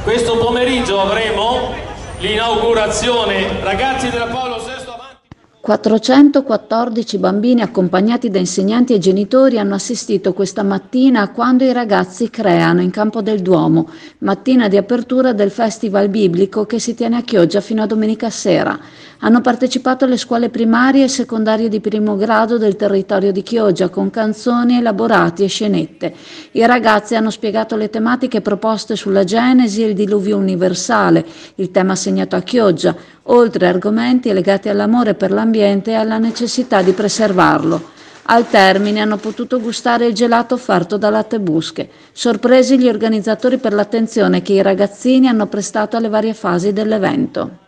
Questo pomeriggio avremo l'inaugurazione, ragazzi della Paolo VI. 414 bambini accompagnati da insegnanti e genitori hanno assistito questa mattina a Quando i ragazzi creano in Campo del Duomo, mattina di apertura del Festival Biblico che si tiene a Chioggia fino a domenica sera. Hanno partecipato le scuole primarie e secondarie di primo grado del territorio di Chioggia con canzoni, elaborati e scenette. I ragazzi hanno spiegato le tematiche proposte sulla Genesi e il diluvio universale, il tema assegnato a Chioggia, oltre a argomenti legati all'amore per l'ambiente e alla necessità di preservarlo. Al termine hanno potuto gustare il gelato offerto da Latte Busche. Sorpresi gli organizzatori per l'attenzione che i ragazzini hanno prestato alle varie fasi dell'evento.